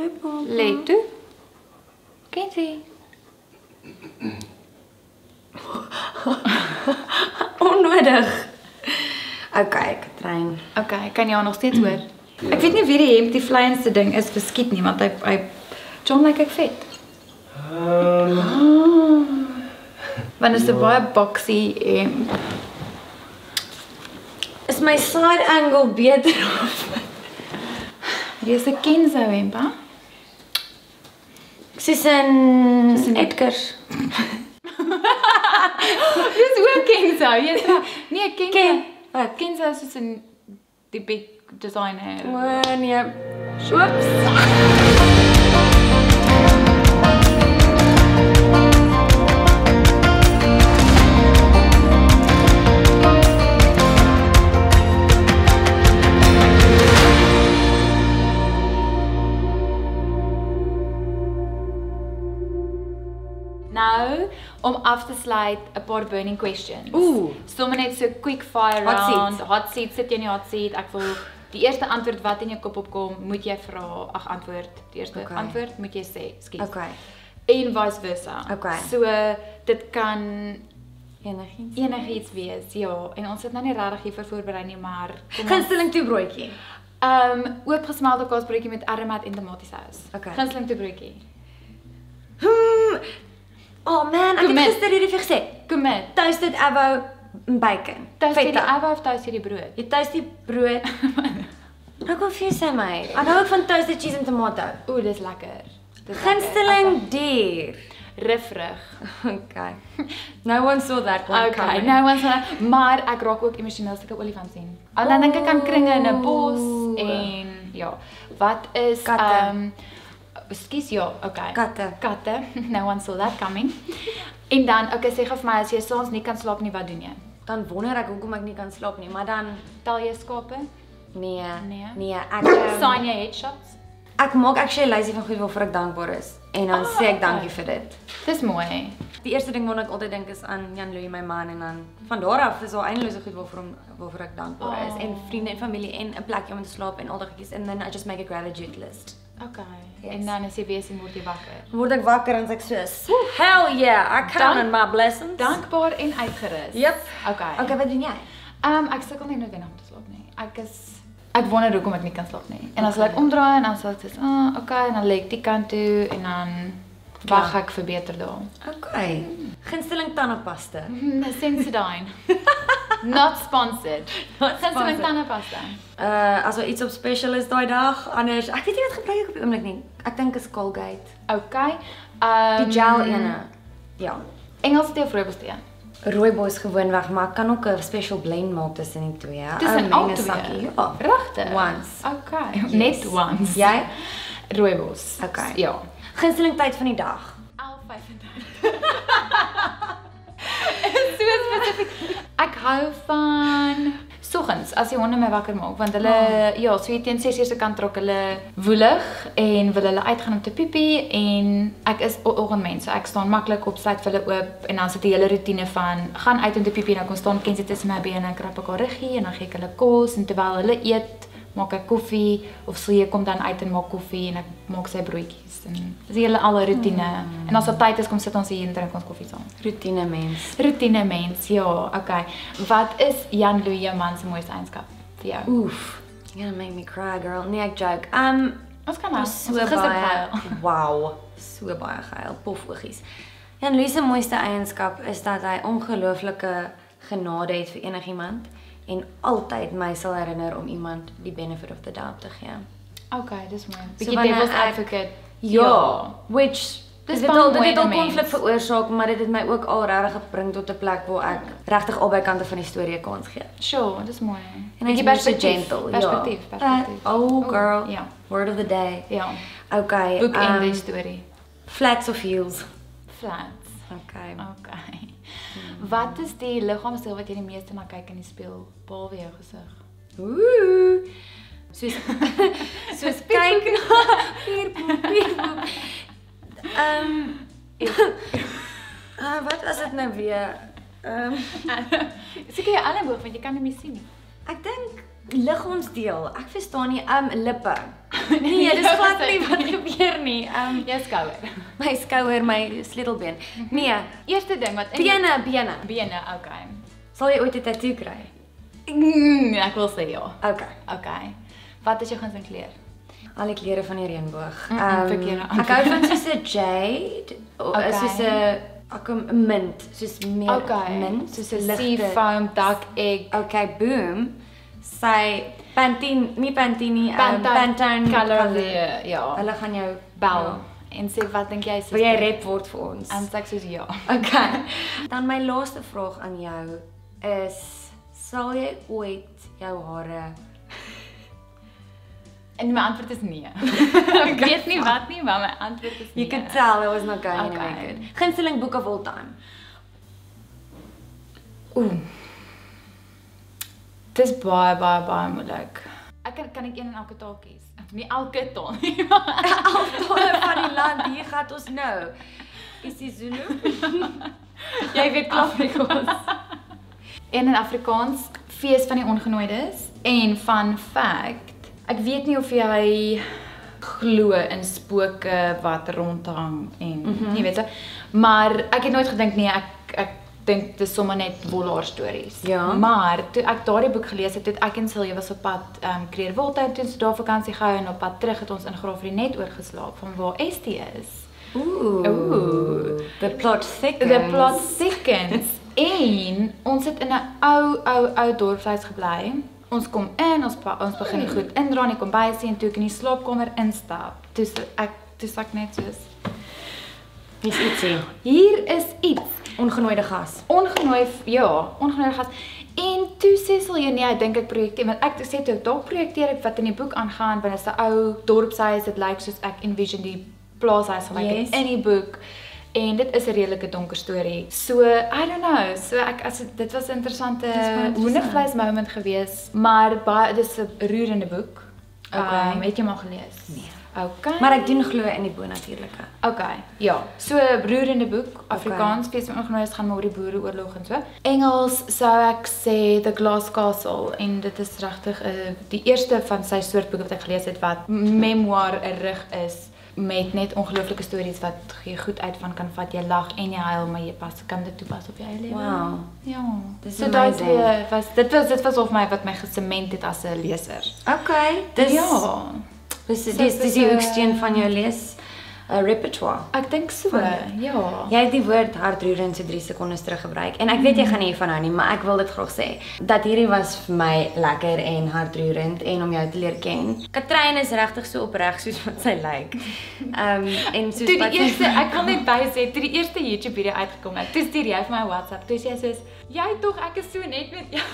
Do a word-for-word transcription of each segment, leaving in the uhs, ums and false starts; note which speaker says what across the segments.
Speaker 1: Hallo papa.
Speaker 2: Lê toe. Kenzie.
Speaker 1: Onnodig. Okay, Katrein.
Speaker 2: Okay, kan jy haar nog steeds hoor?
Speaker 1: Ek weet nie wie die hemp die vleiendste ding is vir skiet nie, want hy hy John lyk ek vet.
Speaker 2: Um, Want dit is 'n baie boxy hemp.
Speaker 1: Is my side angle beter of?
Speaker 2: Dit is 'n Kenzo hemp, hè?
Speaker 1: Soos in Edgars.
Speaker 2: Dis ook Kenzo. Jy sê nee, Kenzo.
Speaker 1: Ken. Wat?
Speaker 2: Kenzo is soos 'n die big designer.
Speaker 1: O nee.
Speaker 2: Oeps. Nou, om af te sluit, 'n paar burning questions.
Speaker 1: Ooh.
Speaker 2: Sommige net so quick fire
Speaker 1: Hot
Speaker 2: round.
Speaker 1: seat.
Speaker 2: Hot seat, sit jy in die hot seat. Ek wil die eerste antwoord wat in jou kop opkom, moet jy vra, ag antwoord. Die eerste
Speaker 1: Okay.
Speaker 2: antwoord moet jy sê, skus.
Speaker 1: Okay.
Speaker 2: En vice versa.
Speaker 1: Okay.
Speaker 2: So dit kan
Speaker 1: Enigiets.
Speaker 2: enigiets wees, ja. En ons het nou nie regtig hiervoor voorberei nie, maar kom ons.
Speaker 1: Gunsteling toebroodjie.
Speaker 2: Ehm um, oopgesmelde kaasbroodjie met aromat en tomatiesous.
Speaker 1: Okay.
Speaker 2: Gunsteling toebroodjie.
Speaker 1: Hmm. Oh man, ek het
Speaker 2: Commit.
Speaker 1: gister hierdie vir gesê.
Speaker 2: Commit.
Speaker 1: Toasted avo bacon.
Speaker 2: Toast jy die
Speaker 1: Feta.
Speaker 2: avo of toast jy die brood?
Speaker 1: Jy toast die brood. Ek wil vir jou sê my. Ek hou ook van toasted cheese en tomato.
Speaker 2: Oeh, dis lekker. Dis
Speaker 1: Gunsteling dier.
Speaker 2: Rifrig.
Speaker 1: Okay. No one saw that one
Speaker 2: Okay,
Speaker 1: coming.
Speaker 2: nou ons maar ek raak ook emosioneel as ek 'n olifant sien. En dan dink ek aan kringe in 'n bos en ja, wat is
Speaker 1: Katte.
Speaker 2: ehm um, Skus ja, okay.
Speaker 1: Katte.
Speaker 2: Katte. No one saw that coming. En dan, okay, sê gou vir my as jy soms nie kan slaap nie, wat doen jy?
Speaker 1: Dan wonder ek hoekom ek nie kan slaap nie, maar dan
Speaker 2: Tel jy skape?
Speaker 1: nee.
Speaker 2: Nee.
Speaker 1: Nee, ek um,
Speaker 2: Sign jy headshots?
Speaker 1: ek maak actually 'n lysie van goed waarvoor ek dankbaar is en dan
Speaker 2: Ah,
Speaker 1: sê ek
Speaker 2: okay.
Speaker 1: dankie vir dit.
Speaker 2: Dis mooi.
Speaker 1: Die eerste ding waarna ek altyd dink is aan Jan Louis my man en dan van daar af is daar eindelose goed waarvoor hom waarvoor ek dankbaar
Speaker 2: Oh.
Speaker 1: is en vriende en familie en 'n plekjie om te slaap en al daai goedjies and then I just make a gratitude list.
Speaker 2: Okay.
Speaker 1: Yes.
Speaker 2: En dan as jy besig word jy wakker.
Speaker 1: Word ek wakker en ek soos, hell yeah, I count on my blessings.
Speaker 2: Dankbaar en uitgerus.
Speaker 1: Yep.
Speaker 2: Okay.
Speaker 1: Okay, wat doen jy?
Speaker 2: Ehm um, ek sukkel nie noodwendig om te slaap nie. Ek is ek wonder hoekom ek nie kan slaap nie. En as okay. ek omdraai en dan sê ek dis, "Ah, oh, okay," en dan lê ek die kant toe en dan wag ek vir beter dae.
Speaker 1: Okay. Gunsteling tandepasta.
Speaker 2: Sensodyne. Not sponsored.
Speaker 1: Not
Speaker 2: Gunsteling
Speaker 1: sponsored.
Speaker 2: tandepasta.
Speaker 1: Uh as daar iets op special is daai dag, anders ek weet nie wat gebruik ek op die oomblik nie. Ek dink is Colgate.
Speaker 2: Okay. Ehm
Speaker 1: Die gel ene. Ja.
Speaker 2: Engels tee of rooibos tee?
Speaker 1: Rooibos gewoonweg, maar ek kan ook 'n special blend maak tussen die twee.
Speaker 2: Tussen
Speaker 1: Een
Speaker 2: al
Speaker 1: menge
Speaker 2: twee?
Speaker 1: sakkie, Ja.
Speaker 2: Regtig?
Speaker 1: Once.
Speaker 2: Okay.
Speaker 1: Yes.
Speaker 2: Net once.
Speaker 1: Jy?
Speaker 2: Rooibos.
Speaker 1: Okay.
Speaker 2: Ja.
Speaker 1: Gunsteling tyd van die dag.
Speaker 2: elf vyf-en-dertig. So spesifiek. Ek hou van soggens as die honde my wakker maak want hulle oh. ja, so teen ses uur se kant trok hulle woelig en wil hulle uitgaan om te piepie en ek is 'n oggendmens, so ek staan maklik op, sluit vir hulle oop en dan sit die hele rotine van gaan uit om te piepie en dan kom staan Kenzie tussen my bene en krap ek haar ruggie en dan gee ek hulle kos en terwyl hulle eet maak ek koffie of sy kom dan uit en maak koffie en ek maak sy broodjies en dis die hele alle rotine. Mm. En as daar tyd is kom sit ons hier en drink ons koffie saam.
Speaker 1: Rutine mens.
Speaker 2: Rotine mens, ja, okay. Wat is Jan Louis jou man se mooiste eienskap vir jou?
Speaker 1: Oef. You're gonna make me cry, girl. Nee, ek joke. Um
Speaker 2: Ons kan nou
Speaker 1: so
Speaker 2: ons het gister
Speaker 1: baie.
Speaker 2: gehuil.
Speaker 1: Wow, so baie gehuil, pofoogies. Jan Louis se mooiste eienskap is dat hy ongelooflike genade het vir enigiemand en altyd my sal herinner om iemand die benefit of the doubt te gee.
Speaker 2: Okay, dis mooi.
Speaker 1: So
Speaker 2: Bietjie
Speaker 1: wanneer
Speaker 2: devil's
Speaker 1: ek-
Speaker 2: advocate.
Speaker 1: Ja, which
Speaker 2: Dis
Speaker 1: dit
Speaker 2: baie
Speaker 1: al dit
Speaker 2: mooi
Speaker 1: het al
Speaker 2: in 'n
Speaker 1: konflik
Speaker 2: mens.
Speaker 1: veroorsaak, maar dit het my ook al regtig gebring tot 'n plek waar ek regtig albei kante van die storie 'n kans gee.
Speaker 2: Sure, dis mooi.
Speaker 1: En hy's
Speaker 2: Bietjie
Speaker 1: baie so
Speaker 2: perspektief,
Speaker 1: gentle.
Speaker 2: Perspektief,
Speaker 1: ja.
Speaker 2: perspektief.
Speaker 1: Uh, oh girl.
Speaker 2: Ja.
Speaker 1: Word of the day.
Speaker 2: Ja.
Speaker 1: Okay.
Speaker 2: Boek en die
Speaker 1: um,
Speaker 2: storie.
Speaker 1: Flats of heels.
Speaker 2: Flats.
Speaker 1: Okay.
Speaker 2: Okay. Hmm. Wat is die liggaamsdeel wat jy die meeste na kyk in die spieël behalwe jou gesig?
Speaker 1: Ooh. Soos soos kyk na pierpoep, pierpoep. Ehm Ah, wat was dit nou weer? Ehm um,
Speaker 2: Seker jou elleboog want jy kan nie meer sien nie.
Speaker 1: ek dink liggaamsdeel. Ek verstaan nie um lippe. Nee, dis glad nie wat gebeur nie. Um,
Speaker 2: Jou skouer.
Speaker 1: my skouer, my sleutelbeen. Nee,
Speaker 2: Eerste ding wat in
Speaker 1: bene, bene.
Speaker 2: bene, okay.
Speaker 1: Sal jy ooit 'n tattoo kry?
Speaker 2: Mm, ek wil sê ja.
Speaker 1: Okay.
Speaker 2: Okay. Wat is jou gunsteling kleur?
Speaker 1: Al die kleure van die reënboog.
Speaker 2: Mm,
Speaker 1: Um,
Speaker 2: verkeerde
Speaker 1: ek hou van soos 'n jade, of
Speaker 2: Okay.
Speaker 1: soos 'n ek 'n mint, soos meer
Speaker 2: Okay.
Speaker 1: mint,
Speaker 2: Soos 'n
Speaker 1: ligte-
Speaker 2: seafoam duck egg.
Speaker 1: Okay, boom. Sy Pantene, nie Pantene nie, um,
Speaker 2: Pantone
Speaker 1: Pantone
Speaker 2: color weer, ja.
Speaker 1: Hulle gaan jou
Speaker 2: Bel en sê wat dink jy is
Speaker 1: Wil jy rep word vir ons?
Speaker 2: En sê ek soos ja.
Speaker 1: Okay. Dan my laaste vraag aan jou is, sal jy ooit jou hare
Speaker 2: En my antwoord is nee. Ek weet nie wat nie, maar my antwoord is nee.
Speaker 1: You could tell it was not going
Speaker 2: Okay.
Speaker 1: anywhere good. Gunsteling boek of all time?
Speaker 2: Oeh. Dis baie baie baie moeilik. Ek kan kan ek een in elke taal kies. Nie elke taal nie.
Speaker 1: Altale van die land, hier gaan ons nou. Is die Zulu?
Speaker 2: Jy weet Afrikaans. Een in Afrikaans, Fees van die Ongenooides en fun fact. Ek weet nie of jy glo in spooke wat rondhang en mm -hmm. jy weet, maar ek het nooit gedink nee, ek ek dink dis sommer net wollaar stories.
Speaker 1: Ja.
Speaker 2: Maar toe ek daardie boek gelees het, het ek en Silje was op pad ehm um, Creerwold toe toe ons daar vakansie gehou en op pad terug het ons in Graafrenet oorgeslaap van waar Estie is.
Speaker 1: Ooh.
Speaker 2: Ooh.
Speaker 1: The plot thickens.
Speaker 2: The plot thickens. En ons het in 'n ou ou ou dorpshuis gebly. Ons kom in, ons pa, ons begin die goed indra en ek kom by sien toe ek in die slaapkamer instap. Toe ek toe sak net soos
Speaker 1: Hier's ietsie.
Speaker 2: hier is iets
Speaker 1: Ongenooide gas.
Speaker 2: ongenooi, ja, ongenooi gas. En toe sê Silje nee, ek dink ek projekteer, want ek sê toe ek dalk projekteer ek wat in die boek aangaan, want dit is 'n ou dorpshuis, dit lyk soos ek envision die plaashuis gelyk
Speaker 1: Yes.
Speaker 2: het in die boek. En dit is 'n redelike donker storie. So, I don't know. So ek as dit was 'n interessante hoendervleis moment geweest, maar baie dis 'n roerende boek.
Speaker 1: Okay.
Speaker 2: Um, het jy hom al gelees?
Speaker 1: Nee.
Speaker 2: Okay.
Speaker 1: Maar ek doen glo in die bonatuurlike.
Speaker 2: Okay, ja. So 'n roerende boek, Afrikaans, Fees van die Ongenooides gaan maar oor die Boereoorlog en so. Engels sou ek sê The Glass Castle en dit is regtig 'n uh, die eerste van sy soort boeke wat ek gelees het wat memoir 'n rig is met net ongelooflike stories wat jy goed uit van kan vat. Jy lag en jy huil, maar jy pas kan dit toepas op jou eie lewe.
Speaker 1: Wow.
Speaker 2: Ja.
Speaker 1: Dis
Speaker 2: So daai
Speaker 1: amazing.
Speaker 2: twee was dit was dit was of my wat my gesement het as 'n leser.
Speaker 1: Okay, dis
Speaker 2: Ja.
Speaker 1: Dis
Speaker 2: So
Speaker 1: dis dis
Speaker 2: dis,
Speaker 1: die
Speaker 2: uh,
Speaker 1: hoeksteen van jou lees uh, repertoire.
Speaker 2: Ek dink so.
Speaker 1: Van-
Speaker 2: Ja.
Speaker 1: Jy het die woord hartroerend so drie sekondes terug gebruik en ek weet jy gaan nie hiervan hou nie, maar ek wil dit graag sê dat hierdie was vir my lekker en hartroerend en om jou te leer ken. Katrein is regtig so opreg soos wat sy lyk. Ehm um, en soos
Speaker 2: Toe
Speaker 1: wat
Speaker 2: die eerste, ek wil net by sê, toe die eerste YouTube video uitgekom het, toe stuur jy vir my WhatsApp, toe sê jy soos, jy tog, ek is so net met jou.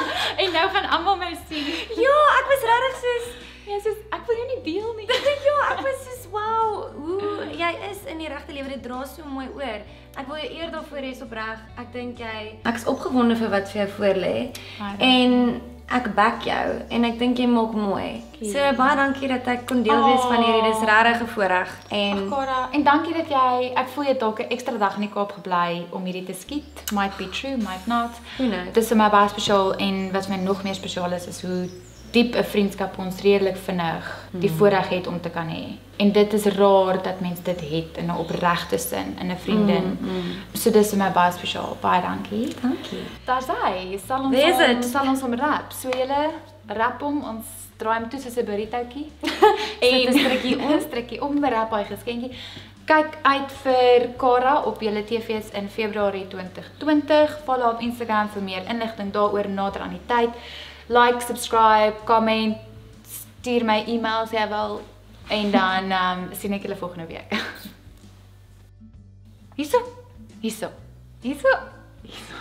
Speaker 2: En nou gaan almal my sien.
Speaker 1: Ja, ek was regtig soos
Speaker 2: Jy sê ek wil jou nie deel nie.
Speaker 1: ja, ek was soos wow, hoe jy is in die regte lewe, dit dra so mooi oor. Ek wil jou eer daarvoor hê opreg. Ek dink jy Ek is opgewonde vir wat vir jou voorlê. En ek back jou en ek dink jy maak mooi. So baie dankie dat ek kon deel wees van hierdie. Dis regtig 'n voorreg en
Speaker 2: Kara, en dankie dat jy, ek voel jy het dalk 'n ekstra dag in die Kaap gebly om hierdie te skiet. Might be true, might not.
Speaker 1: Who knows?
Speaker 2: Dit is vir my baie spesiaal en wat vir my nog meer spesiaal is is hoe diep 'n vriendskap ons redelik vinnig die voorreg het om te kan hê. En dit is raar dat mens dit het in 'n opregte sin in 'n vriendin. Mm, mm. So dis vir my baie spesiaal. Baie dankie.
Speaker 1: dankie.
Speaker 2: Daar's hy. Sal ons
Speaker 1: Wie is
Speaker 2: hom-
Speaker 1: dit?
Speaker 2: sal ons hom rap. So julle rap hom, ons draai hom toe soos 'n burritoutjie.
Speaker 1: Sit 'n strikkie om.
Speaker 2: 'n strikkie om, rap hy geskenkie. Kyk uit vir Kara op julle T V's in Februarie twintig twintig. Volg haar op Instagram vir meer inligting daaroor nader aan die tyd. Like, subscribe, comment, stuur my e-mail as jy wil en dan um, sien ek julle volgende week. Hierso. Hierso. Hierso. Hierso.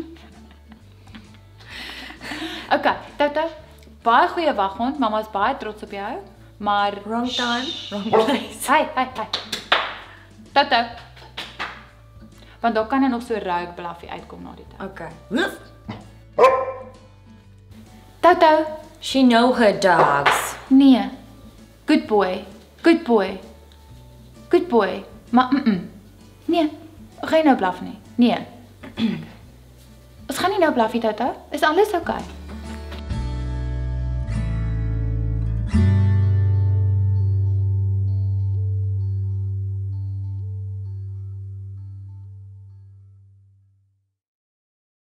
Speaker 2: Okay, Toto. Baie goeie waghond. Mamma is baie trots op jou, maar
Speaker 1: Wrong time, wrong place.
Speaker 2: Hey, hey, hey. Toto. Want daar kan er nog so 'n rogue blaffie uitkom na die tyd.
Speaker 1: Okay.
Speaker 2: Toto.
Speaker 1: She know her dogs.
Speaker 2: Nee. Good boy. Good boy. Good boy. Maar mm. -mm. Nee. Gaan jy nou blaf nie? Nee. Ons gaan nie nou blaffie, Toto. Is alles oukei? Okay?